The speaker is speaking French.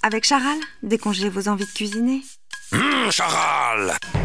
avec Charal, décongelez vos envies de cuisiner. Charal!